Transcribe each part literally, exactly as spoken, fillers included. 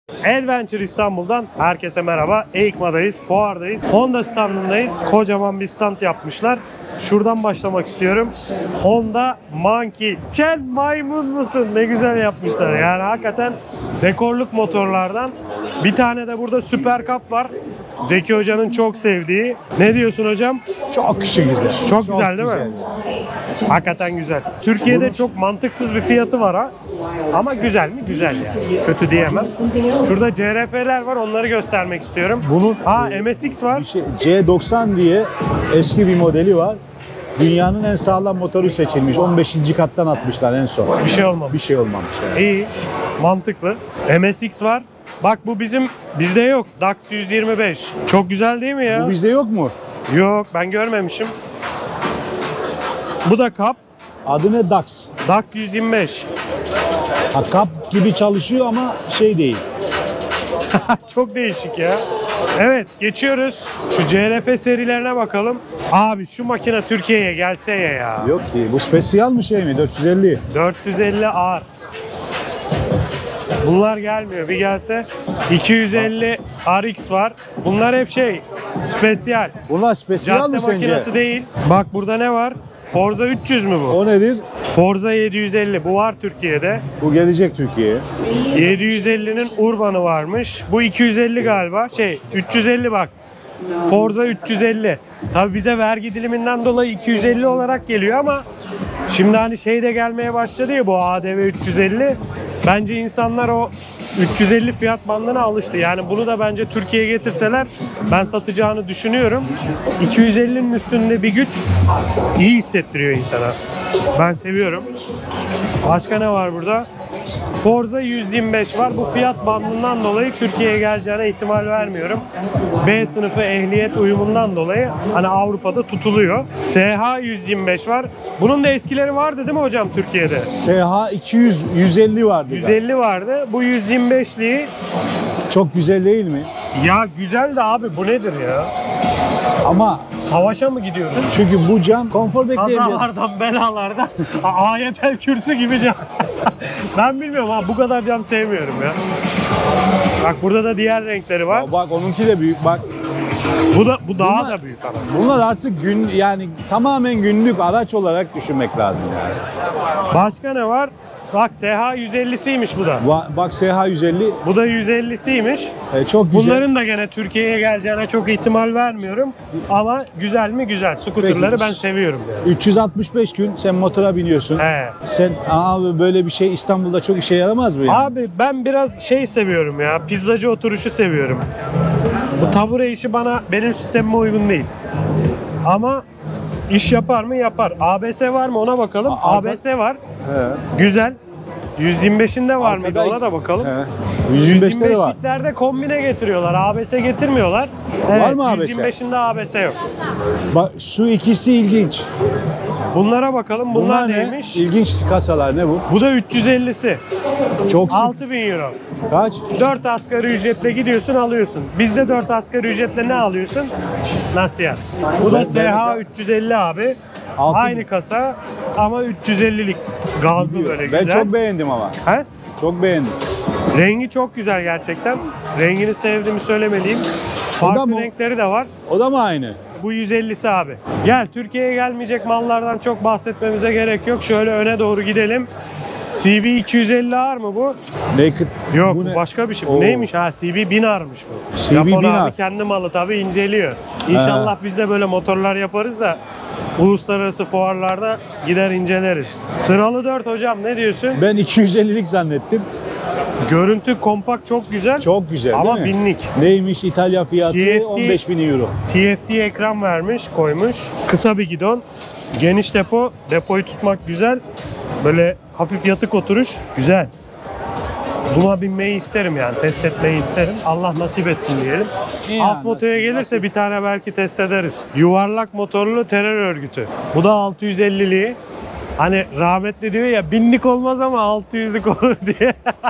Adventure İstanbul'dan herkese merhaba. EICMA'dayız, fuardayız. Honda standındayız. Kocaman bir stand yapmışlar. Şuradan başlamak istiyorum. Honda Monkey. Sen maymun musun? Ne güzel yapmışlar. Yani hakikaten dekorluk motorlardan. Bir tane de burada Super Cup var. Zeki Hoca'nın çok sevdiği. Ne diyorsun hocam? Çok güzel. Çok, çok güzel değil mi? Hakikaten güzel. Türkiye'de çok mantıksız bir fiyatı var ha. Ama güzel mi? Güzel yani. Kötü diyemem. Şurada C R F'ler var. Onları göstermek istiyorum. Bunun Aa M S X var. şey, C doksan diye eski bir modeli var. Dünyanın en sağlam motoru seçilmiş. on beşinci kattan atmışlar en son. Bir şey olmamış. Bir şey olmamış yani. İyi. Mantıklı. M S X var. Bak bu bizim bizde yok. DAX yüz yirmi beş. Çok güzel değil mi ya? Bu bizde yok mu? Yok ben görmemişim. Bu da Cup. Adı ne? DAX. DAX yüz yirmi beş. Ha, kap gibi çalışıyor ama şey değil. Çok değişik ya. Evet geçiyoruz. Şu C R F serilerine bakalım. Abi şu makine Türkiye'ye gelse ya ya. Yok ki. Bu spesiyal mı şey mi? dört yüz elli. dört yüz elli R. Bunlar gelmiyor. Bir gelse iki yüz elli R X var. Bunlar hep şey spesiyal. Bunlar spesiyal Cadde mı sence? makinesi değil. Bak burada ne var? Forza üç yüz mü bu? O nedir? Forza yedi yüz elli. Bu var Türkiye'de. Bu gelecek Türkiye'ye. yedi yüz ellinin Urban'ı varmış. Bu iki yüz elli galiba. Şey üç yüz elli bak. Forza üç yüz elli. Tabi bize vergi diliminden dolayı iki yüz elli olarak geliyor ama şimdi hani şey de gelmeye başladı ya bu A D V üç yüz elli. Bence insanlar o üç yüz elli fiyat bandına alıştı. Yani bunu da bence Türkiye'ye getirseler ben satacağını düşünüyorum. iki yüz ellinin üstünde bir güç iyi hissettiriyor insana. Ben seviyorum. Başka ne var burada? Forza yüz yirmi beş var. Bu fiyat bandından dolayı Türkiye'ye geleceğine ihtimal vermiyorum. B sınıfı ehliyet uyumundan dolayı hani Avrupa'da tutuluyor. S H yüz yirmi beş var. Bunun da eskileri vardı değil mi hocam Türkiye'de? S H iki yüz, yüz elli vardı. yüz elli vardı. Bu yüz yirmi beşliği Çok güzel değil mi? ya güzel de abi bu nedir ya? Ama Savaşa mı gidiyorsun? çünkü bu cam konfor bekleyemiyor. Kazalardan, belalardan ayetel kürsü gibi cam. Ben bilmiyorum ama bu kadar cam sevmiyorum ya. Bak burada da diğer renkleri var. Bak onunki de büyük. Bak Bu da bu daha Bunlar- da büyük ama. bunlar artık gün yani tamamen günlük araç olarak düşünmek lazım yani. Başka ne var? Bak S H yüz ellisiymiş bu da. Va- Bak S H yüz elli Bu da yüz ellisiymiş. e, çok güzel. Bunların da gene Türkiye'ye geleceğine çok ihtimal vermiyorum. Ama güzel mi? Güzel. Scooter'ları Peki. ben seviyorum yani. üç yüz altmış beş gün sen motora biniyorsun. He. Sen abi böyle bir şey İstanbul'da çok işe yaramaz mı yani? Abi ben biraz şey seviyorum ya. Pizzacı oturuşu seviyorum. Bu tabure işi bana benim sistemime uygun değil. Ama iş yapar mı? Yapar. A B S var mı? Ona bakalım. A- A B S var. He. Güzel. yüz yirmi beşinde var mıydı? Arkada- Ona da bakalım. He. yüz yirmi beşte de var. yüz yirmi beşliklerde kombine getiriyorlar. A B S getirmiyorlar. Var mı A B S? yüz yirmi beşinde A B S yok. Bak şu ikisi ilginç. Bunlara bakalım. Bunlar, Bunlar ne? neymiş? İlginç kasalar ne bu? Bu da üç yüz ellisi. Çok sık. altı bin euro. Kaç? dört asgari ücretle gidiyorsun alıyorsun. Bizde dört asgari ücretle ne alıyorsun? Nasihat. Bu da Ben- S H üç yüz elli abi. Altı Aynı bin. kasa ama üç yüz ellilik gazlı böyle Ben güzel. çok beğendim ama. He? Çok beğendim. Rengi çok güzel gerçekten. Rengini sevdiğimi söylemeliyim. Farklı mı? renkleri de var. O da mı aynı? Bu yüz ellisi abi. Gel Türkiye'ye gelmeyecek mallardan çok bahsetmemize gerek yok. Şöyle öne doğru gidelim. C B iki yüz elli R mı bu? Naked. Yok Bu bu ne? başka bir şey. Bu Oo. neymiş? Ha C B bin R'mış bu. C B Japon bin abi R. kendi malı tabii inceliyor. İnşallah biz de böyle motorlar yaparız da uluslararası fuarlarda gider inceleriz. Sıralı dört hocam ne diyorsun? Ben iki yüz ellilik zannettim. Görüntü kompakt çok güzel. Çok güzel Ama değil mi? binlik. Neymiş İtalya fiyatı? T F T on beş bin euro. T F T ekran vermiş, koymuş. Kısa bir gidon. Geniş depo. Depoyu tutmak güzel. Böyle hafif yatık oturuş. Güzel. Buna binmeyi isterim yani. Test etmeyi isterim. Allah nasip etsin diyelim. İyi Alt yani, motoya nasip- gelirse bir tane belki test ederiz. Yuvarlak motorlu terör örgütü. Bu da altı yüz elliliği. Hani rahmetli diyor ya binlik olmaz ama altı yüzlük olur diye.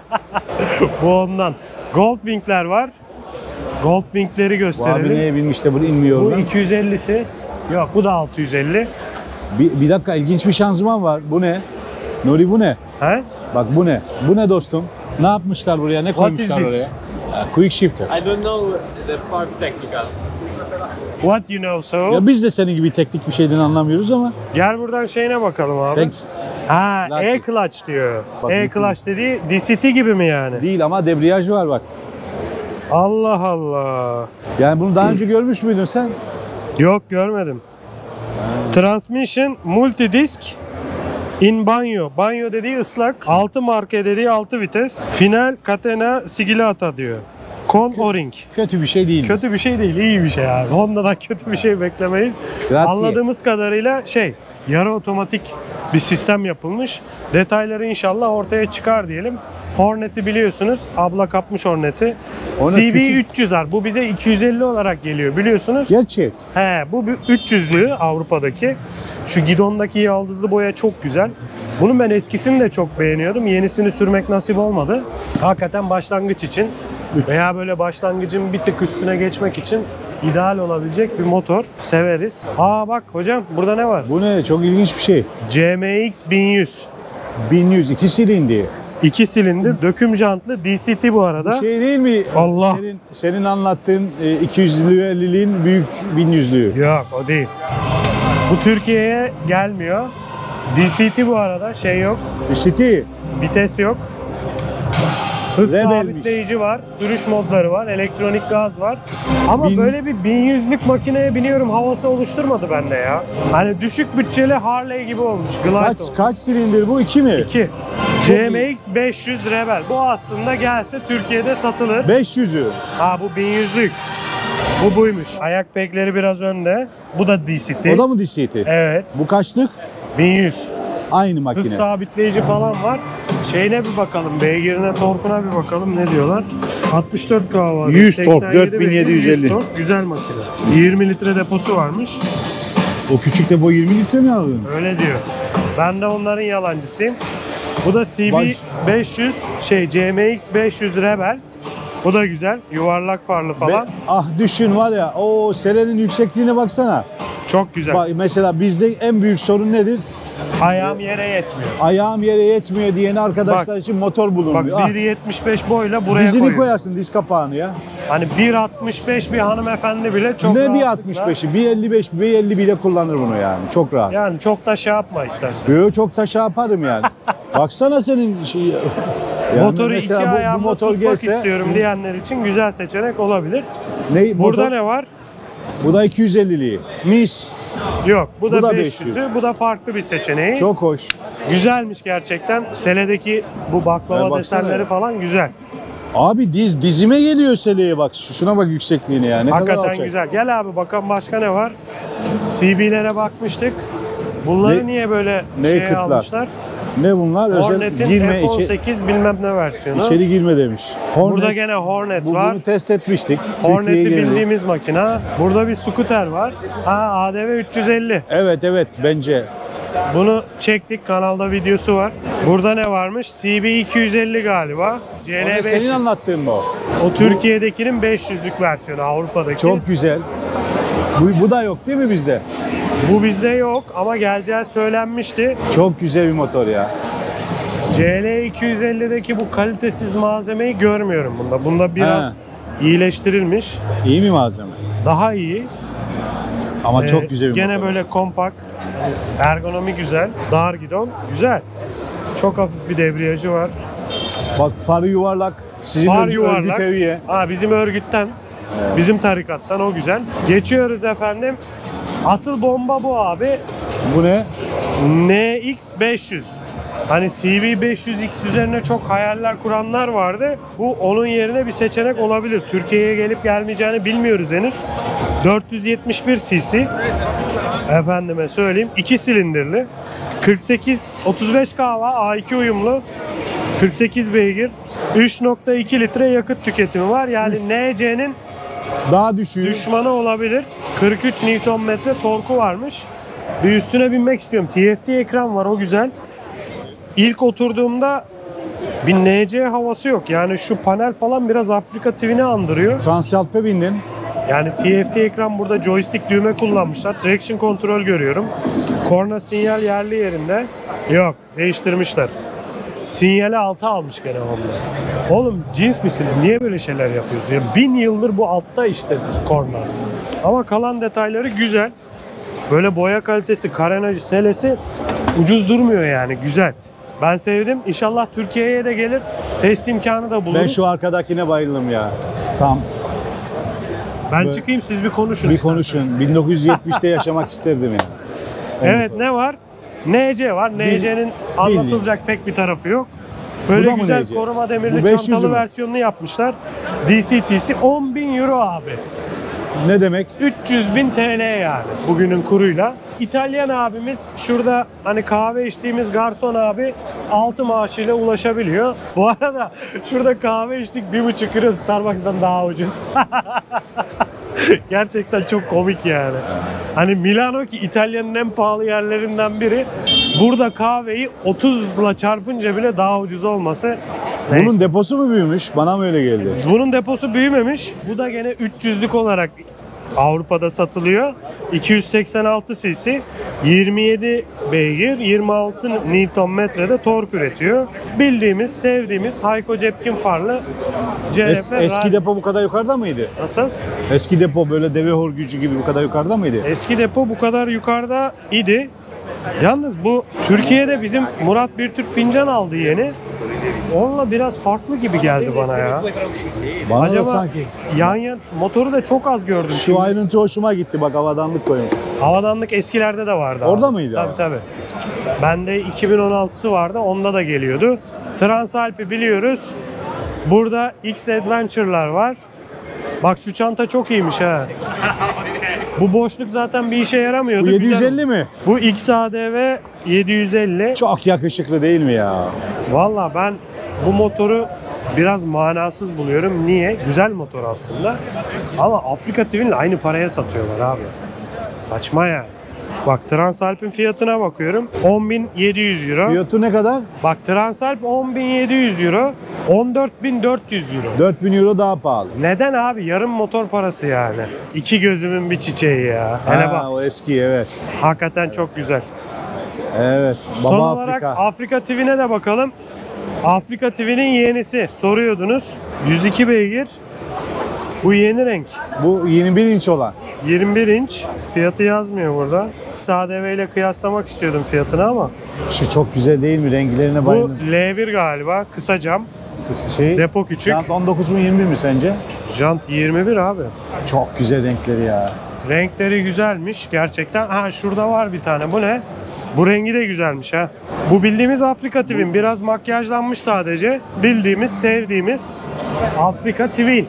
Bu ondan. Goldwing'ler var. Goldwing'leri Bu abi gösterelim. neye binmiş de bunu inmiyor Bu oradan? iki yüz ellisi. Yok bu da altı yüz elli. Bir, bir dakika ilginç bir şanzıman var. Bu ne? Nuri bu ne? He? Bak bu ne? Bu ne dostum? Ne yapmışlar buraya? Ne What is koymuşlar this? oraya? Ha, quick shifter. I don't know the part technical. What you know so? Ya biz de senin gibi teknik bir şeyden anlamıyoruz ama. Gel buradan şeyine bakalım abi. Thanks. Ha, Clutch. E-clutch diyor. Bak, E-clutch dediği D C T gibi mi yani? Değil ama debriyaj var bak. Allah Allah. Yani bunu daha önce görmüş müydün sen? Yok görmedim. Transmission multidisk in banyo. Banyo dediği ıslak. altı marka dediği altı vites. Final catena sigillata diyor. Con O-ring. Kötü bir şey değil. Kötü bir şey değil, iyi bir şey abi. Honda'dan kötü bir şey beklemeyiz. Grazie. Anladığımız kadarıyla şey, yarı otomatik bir sistem yapılmış. Detayları inşallah ortaya çıkar diyelim. Hornet'i biliyorsunuz. Abla kapmış Hornet'i. Hornet C B küçük. üç yüz R. Bu bize iki yüz elli olarak geliyor biliyorsunuz. Gerçek. He, bu bir üç yüzlü Avrupa'daki. Şu gidondaki yaldızlı boya çok güzel. Bunun ben eskisini de çok beğeniyordum. Yenisini sürmek nasip olmadı. Hakikaten başlangıç için Üç. veya böyle başlangıcın bir tık üstüne geçmek için ideal olabilecek bir motor. Severiz. Aa bak hocam burada ne var? Bu ne? Çok ilginç bir şey. C M X bin yüz. bin yüz iki silindi. iki silindir, döküm jantlı D C T bu arada. Şey değil mi? Allah. Senin, senin anlattığın e, iki yüz elliliğin büyük bin yüzlüğü. Yok o değil. Bu Türkiye'ye gelmiyor. D C T bu arada şey yok. City. Vites yok. Hız Rebelmiş. sabitleyici var, sürüş modları var, elektronik gaz var. Ama Bin- böyle bir bin yüzlük makineye biniyorum havası oluşturmadı bende ya. Hani düşük bütçeli Harley gibi olmuş. Glide Kaç olmuş. kaç silindir bu? iki mi? iki. C M X beş yüz Rebel. Bu aslında gelse Türkiye'de satılır. beş yüzü. Ha bu bin yüzlük. Bu buymuş. Ayak pekleri biraz önde. Bu da D C T. O da mı City? Evet. Bu kaçlık? bin yüz. Aynı Hız makine. sabitleyici falan var. Şeyine bir bakalım, beygirine, torkuna bir bakalım ne diyorlar. altmış dört K var. yüz tork, seksen yedi dört bin yedi yüz elli. beygir, yüz tork. Güzel makine. yirmi litre deposu varmış. O küçük de bu yirmi litre mi aldın? Öyle diyor. Ben de onların yalancısıyım. Bu da C B Baş- beş yüz, şey C M X beş yüz Rebel. Bu da güzel. Yuvarlak farlı falan. Be- ah düşün var ya, o selenin yüksekliğine baksana. Çok güzel. Bak mesela bizde en büyük sorun nedir? Ayağım yere yetmiyor. Ayağım yere yetmiyor diyen arkadaşlar Bak- için motor Bak bulunmuyor. Ah, bir yetmiş beş boyla buraya dizini koyuyorum. koyarsın, diz kapağını ya. Hani bir altmış beş bir hanımefendi bile çok ne bir rahatlıkla- altmış beşi, bir elli beş, bir elli bile kullanır bunu yani. Çok rahat. Yani çok da şey yapma istersen. Yo, çok da şey yaparım yani. Baksana senin şey. Yani Motoru iki mesela bu- bu, ayağımla motor tutmak gelse, istiyorum diyenler için güzel seçenek olabilir. ne, Burada motor, ne var? Bu da iki yüz elliliği. Mis. Yok. Bu da, Bu da beş yüzü. Bu da farklı bir seçeneği. Çok hoş. Güzelmiş gerçekten. Seledeki bu baklava Ya baksana desenleri ya. falan güzel. Abi diz dizime geliyor seleye bak. Şuna bak yüksekliğine ya. Ne kadar Hakikaten alçak. güzel. Gel abi bakalım başka ne var? C B'lere bakmıştık. Bunları Ne- niye böyle ne şey kıtlar? almışlar? Ne bunlar? Özel Hornet'in girme F on içi, sekiz bilmem ne versiyonu. içeri girme demiş. Hornet, Burada gene Hornet bu, var. bunu test etmiştik. Hornet'i Türkiye'ye geldi. bildiğimiz makina. Burada bir scooter var. Ha A D V üç yüz elli. Evet evet bence. Bunu çektik. Kanalda videosu var. Burada ne varmış? C B iki yüz elli galiba. O C ne, L beş. senin anlattığın mı o? O Türkiye'dekinin beş yüzlük versiyonu. Avrupa'daki. Çok güzel. Bu, bu da yok değil mi bizde? Bu bizde yok ama geleceği söylenmişti. Çok güzel bir motor ya. C L iki yüz ellideki bu kalitesiz malzemeyi görmüyorum bunda. Bunda biraz He. iyileştirilmiş. İyi mi malzeme? Daha iyi. Ama Ee, çok güzel bir Gene motor. böyle kompakt, ergonomi güzel, dar gidon, güzel. Çok hafif bir debriyajı var. Bak farı yuvarlak. Sizin Far örgü, yuvarlak. örgü teviye. Ha, bizim örgütten, bizim tarikattan o güzel. Geçiyoruz efendim. Asıl bomba bu abi. Bu ne? N X beş yüz. Hani C V beş yüz X üzerine çok hayaller kuranlar vardı. Bu onun yerine bir seçenek olabilir. Türkiye'ye gelip gelmeyeceğini bilmiyoruz henüz. dört yüz yetmiş bir cc. Efendime söyleyeyim. iki silindirli. kırk sekiz otuz beş kahva A iki uyumlu. kırk sekiz beygir. üç nokta iki litre yakıt tüketimi var. Yani N C'nin Daha düşüğü. düşmanı olabilir. kırk üç Nm torku varmış. Bir üstüne binmek istiyorum. T F T ekran var, o güzel. İlk oturduğumda bir N C havası yok. Yani şu panel falan biraz Afrika T V'ni andırıyor. Transalp'e bindin. Yani T F T ekran, burada joystick düğme kullanmışlar. Traction kontrol görüyorum. Korna sinyal yerli yerinde. Yok, değiştirmişler. Sinyali altı almış gene Honda. Oğlum cins misiniz? Niye böyle şeyler yapıyorsunuz? Ya bin yıldır bu altta işte korna. Ama kalan detayları güzel. Böyle boya kalitesi, karenajı, selesi ucuz durmuyor yani. Güzel. Ben sevdim. İnşallah Türkiye'ye de gelir. Test imkanı da buluruz. Ben şu arkadakine bayıldım ya. Tam Ben böyle- çıkayım siz bir konuşun. bir isterseniz. konuşun. bin dokuz yüz yetmişte yaşamak isterdim yani. Evet ne var? N C var. N C'nin anlatılacak pek bir tarafı yok. Böyle Bu da mı güzel N C? koruma Bu demirli beş yüz çantalı mü? versiyonunu yapmışlar. D C T C on bin euro abi. Ne demek? üç yüz bin T L yani bugünün kuruyla. İtalyan abimiz şurada hani kahve içtiğimiz garson abi altı maaşıyla ulaşabiliyor. Bu arada şurada kahve içtik bir buçuk euro Starbucks'tan daha ucuz. Gerçekten çok komik yani. Hani Milano ki İtalya'nın en pahalı yerlerinden biri. Burada kahveyi otuzla çarpınca bile daha ucuz olması. Bunun Neyse. deposu mu büyümüş? Bana mı öyle geldi? Bunun deposu büyümemiş. Bu da gene üç yüzlük olarak Avrupa'da satılıyor. iki yüz seksen altı cc, yirmi yedi beygir, yirmi altı Newton metrede tork üretiyor. Bildiğimiz, sevdiğimiz Hayko Cepkin farlı C R Es- F. eski depo bu kadar yukarıda mıydı? Nasıl? Eski depo böyle deve hor gücü gibi bu kadar yukarıda mıydı? Eski depo bu kadar yukarıda idi. Yalnız bu Türkiye'de bizim Murat Birtürk fincan aldı yeni. Onunla biraz farklı gibi geldi bana ya. Bana da Acaba sanki. yan yan motoru da çok az gördüm. Şu ayrıntı hoşuma gitti bak havadanlık koyun. Havadanlık eskilerde de vardı. Orada abi. mıydı Tabii abi? tabii. Bende iki bin on altısı vardı. Onda da geliyordu. Transalp'i biliyoruz. Burada X Adventure'lar var. Bak şu çanta çok iyiymiş ha. Bu boşluk zaten bir işe yaramıyordu. Bu yedi yüz Güzel. elli mi? Bu X A D V yedi yüz elli. Çok yakışıklı değil mi ya? Valla ben bu motoru biraz manasız buluyorum. Niye? Güzel motor aslında. Ama Afrika T V'nin aynı paraya satıyorlar abi. Saçma yani. Bak Transalp'in fiyatına bakıyorum. on bin yedi yüz euro. Fiyatı ne kadar? Bak Transalp on bin yedi yüz euro. on dört bin dört yüz euro. dört bin euro daha pahalı. Neden abi? Yarım motor parası yani. İki gözümün bir çiçeği ya. Hele bak. Ha, o eski evet. Hakikaten çok güzel. Evet. Baba Son olarak Afrika. Afrika T V'ne de bakalım. Afrika T V'nin yenisi. Soruyordunuz. yüz iki beygir. Bu yeni renk. Bu yirmi bir inç olan. yirmi bir inç. Fiyatı yazmıyor burada. X A D V ile kıyaslamak istiyordum fiyatını ama. Şu çok güzel değil mi? Renklerine Bu bayıldım. L bir galiba. Kısa cam. Şey, Depo küçük. Jant on dokuz mu yirmi bir mi sence? Jant yirmi bir abi. Çok güzel renkleri ya. Renkleri güzelmiş gerçekten. Ha şurada var bir tane. Bu ne? Bu rengi de güzelmiş ha. Bu bildiğimiz Afrika T V'nin biraz makyajlanmış sadece. Bildiğimiz, sevdiğimiz Afrika T V.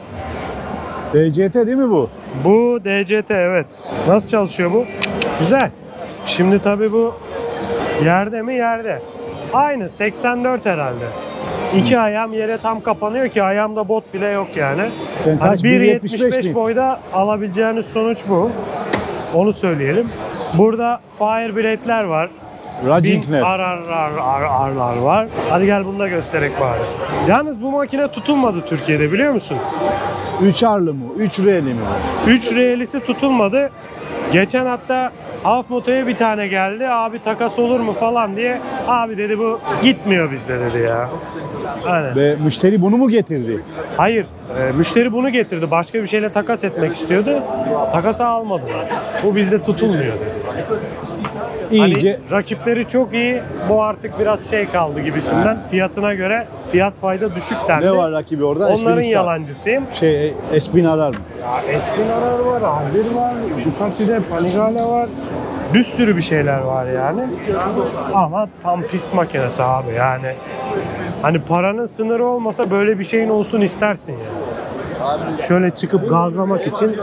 D C T değil mi bu? Bu D C T evet. Nasıl çalışıyor bu? Güzel. Şimdi tabii bu yerde mi? Yerde. Aynı seksen dört herhalde. İki ayağım yere tam kapanıyor ki ayağımda bot bile yok yani. Sen Hani kaç? bir bir yetmiş beş yetmiş beş mi? boyda alabileceğiniz sonuç bu. Onu söyleyelim. Burada Fireblade'ler var. Rajingler. Ar ar ar ar arlar var. Hadi gel bunu da göstererek bari. Yalnız bu makine tutulmadı Türkiye'de biliyor musun? üç arlı mı? üç R'li mi bu? üç R'lisi tutulmadı. Geçen hatta Haf Moto'ya bir tane geldi. Abi takas olur mu falan diye. Abi dedi bu gitmiyor bizde dedi ya. Aynen. Ve müşteri bunu mu getirdi? Hayır. e, müşteri bunu getirdi. Başka bir şeyle takas etmek istiyordu. Takasa almadılar. Bu bizde tutulmuyor dedi. İyice Hani rakipleri çok iyi. Bu artık biraz şey kaldı gibisinden. Fiyatına göre fiyat fayda düşük dendi. ne var rakibi orada? Onların Espin yalancısıyım. Şey, Espin arar mı? Ya Espinarar var, Aldir var, Ducati'de Panigale var. Bir sürü bir şeyler var yani. Ama tam pist makinesi abi yani. Hani paranın sınırı olmasa böyle bir şeyin olsun istersin yani. Şöyle çıkıp gazlamak için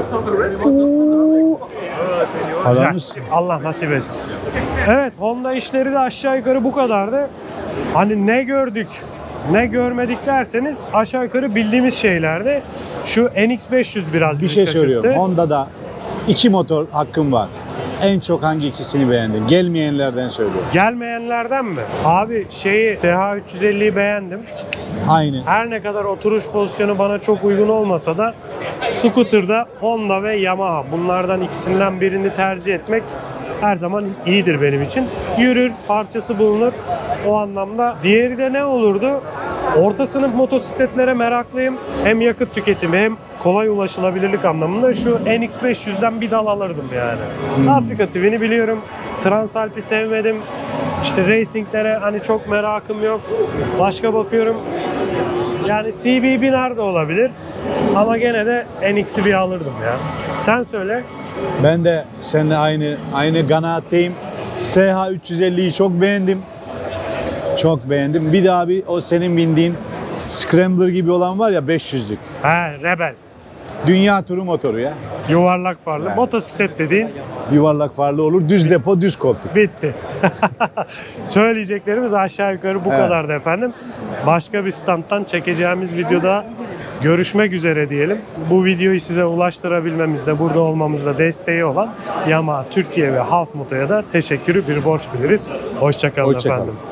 Paramız güzel. Allah nasip etsin. Evet, Honda işleri de aşağı yukarı bu kadardı. Hani ne gördük, ne görmedik derseniz aşağı yukarı bildiğimiz şeylerdi. Şu N X beş yüz biraz bir bizi şey şaşırttı. söylüyorum. Honda'da iki motor hakkım var. En çok hangi ikisini beğendin? Gelmeyenlerden söylüyorum. Gelmeyenlerden mi? Abi şeyi S H üç yüz elliyi beğendim. Aynı. Her ne kadar oturuş pozisyonu bana çok uygun olmasa da scooter'da Honda ve Yamaha bunlardan ikisinden birini tercih etmek her zaman iyidir benim için. Yürür, parçası bulunur o anlamda. Diğeri de ne olurdu? Orta sınıf motosikletlere meraklıyım. Hem yakıt tüketimi hem kolay ulaşılabilirlik anlamında şu N X beş yüzden bir dal alırdım yani. Hmm. Afrika T V'ni biliyorum. Transalp'i sevmedim. İşte racinglere hani çok merakım yok. Başka bakıyorum. Yani C B bir nerede olabilir? Ama gene de N X'i bir alırdım ya. Sen söyle. Ben de seninle aynı aynı kanaatteyim. S H üç yüz elliyi çok beğendim. Çok beğendim. Bir daha bir o senin bindiğin Scrambler gibi olan var ya beş yüzlük. He, Rebel. Dünya turu motoru ya. Yuvarlak farlı. Evet. Motosiklet dediğin Yuvarlak farlı olur. Düz depo, düz koltuk. bitti. Söyleyeceklerimiz aşağı yukarı bu Evet. kadardı efendim. Başka bir standtan çekeceğimiz videoda görüşmek üzere diyelim. Bu videoyu size ulaştırabilmemizde, burada olmamızda desteği olan Yamaha Türkiye ve Half Moto'ya da teşekkürü bir borç biliriz. Hoşça kalın Hoşça kalın. efendim.